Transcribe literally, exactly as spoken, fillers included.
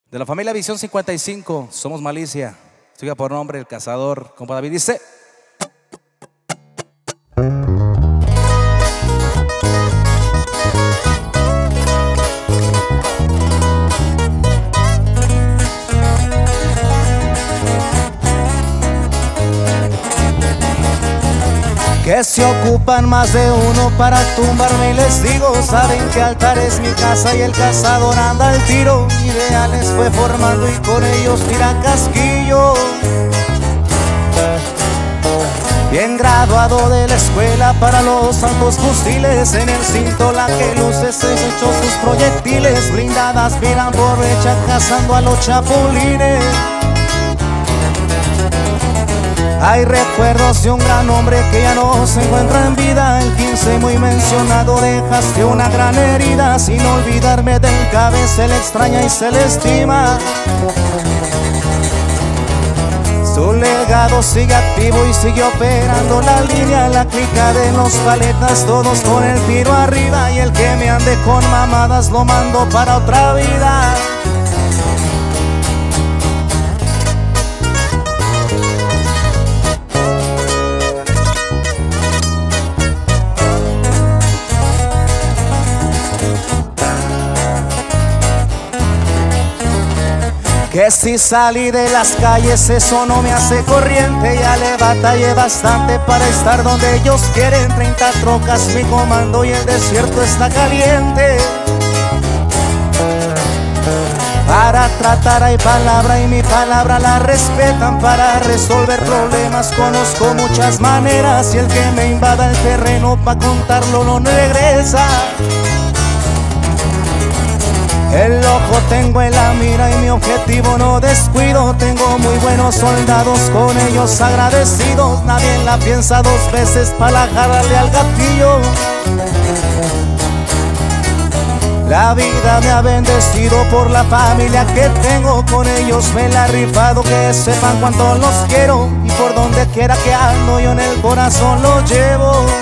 De la familia Visión cincuenta y cinco, somos Malicia. Siga por nombre El Cazador. Compa David dice: que se ocupan más de uno para tumbarme y les digo, saben que altar es mi casa y el cazador anda al tiro. Ideales fue formando y con ellos tira casquillo. Bien graduado de la escuela para los altos fusiles, en el cinto la que luce se echó sus proyectiles. Blindadas miran por brecha cazando a los chapulines. Hay recuerdos de un gran hombre que ya no se encuentra en vida. El quince muy mencionado, dejaste una gran herida. Sin olvidarme del cabe, se le extraña y se le estima. Su legado sigue activo y sigue operando la línea. La clica de los paletas, todos con el tiro arriba. Y el que me ande con mamadas lo mando para otra vida. Que si salí de las calles eso no me hace corriente. Ya le batallé bastante para estar donde ellos quieren. Treinta trocas mi comando y el desierto está caliente. Para tratar hay palabra y mi palabra la respetan. Para resolver problemas conozco muchas maneras. Y el que me invada el terreno pa' contarlo no regresa. El ojo tengo en la mira y mi objetivo no descuido. Tengo muy buenos soldados, con ellos agradecidos. Nadie la piensa dos veces para agarrarle al gatillo. La vida me ha bendecido por la familia que tengo. Con ellos me la he rifado, que sepan cuánto los quiero. Y por donde quiera que ando yo en el corazón lo llevo.